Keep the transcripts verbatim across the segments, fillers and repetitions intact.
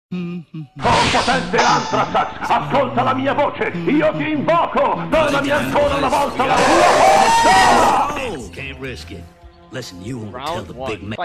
Oh, potente Anthrax, ascolta la mia voce, io ti invoco, donami ancora una volta la tua forza! Can't risk it. Listen, you won't tell the big man.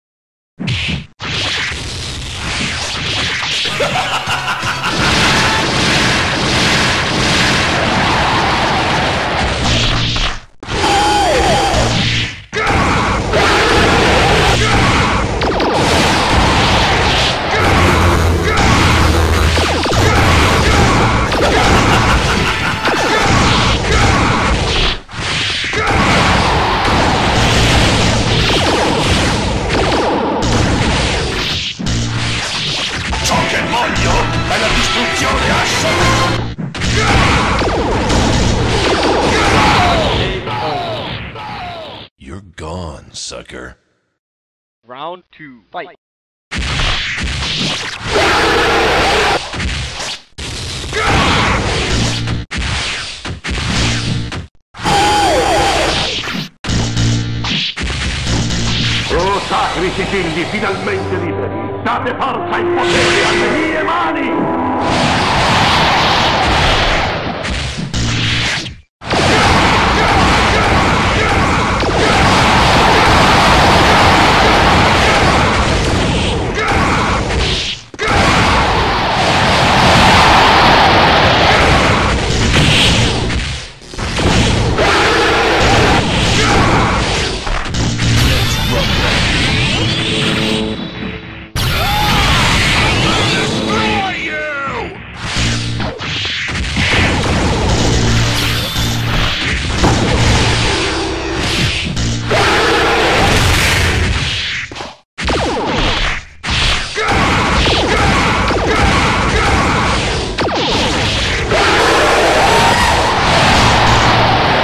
You're gone, sucker. Round two, fight. Oh, sacri sigilli, finalmente liberi! Date forza e potere alle mie mani!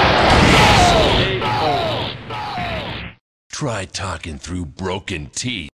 Try talking through broken teeth.